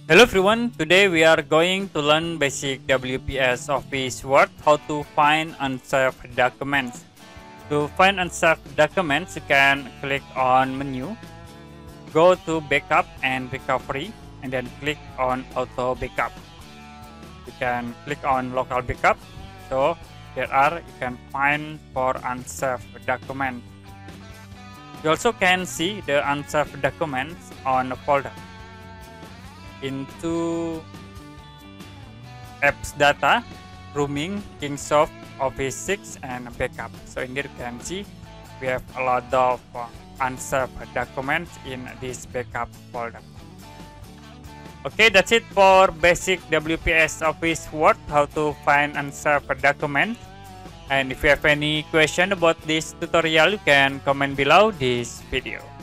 Hello everyone, today we are going to learn basic WPS Office Word, how to find unsaved documents. To find unsaved documents, you can click on menu, go to backup and recovery, and then click on auto backup. You can click on local backup, so you can find for unsaved documents. You also can see the unsaved documents on a folder. Into apps data, roaming, Kingsoft, Office 6, and backup. So in here you can see we have a lot of unsaved documents in this backup folder. Okay, that's it for basic WPS Office Word, how to find unsaved documents. And if you have any question about this tutorial, you can comment below this video.